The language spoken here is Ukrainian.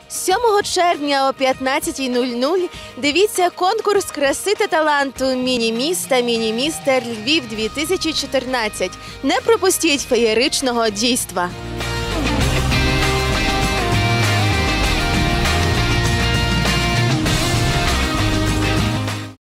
7 червня о 15:00 дивіться конкурс краси та таланту «Міні-міс» та «Міні-містер Львів 2014». Не пропустіть феєричного дійства!